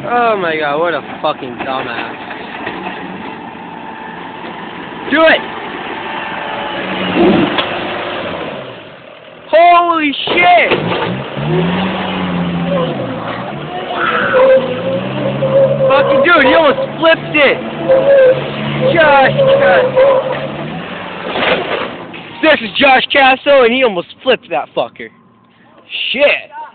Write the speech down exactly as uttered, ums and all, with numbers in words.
Oh my god, what a fucking dumbass. Do it! Holy shit! Fucking dude, he almost flipped it! Josh Castle. This is Josh Castle, and he almost flipped that fucker. Shit.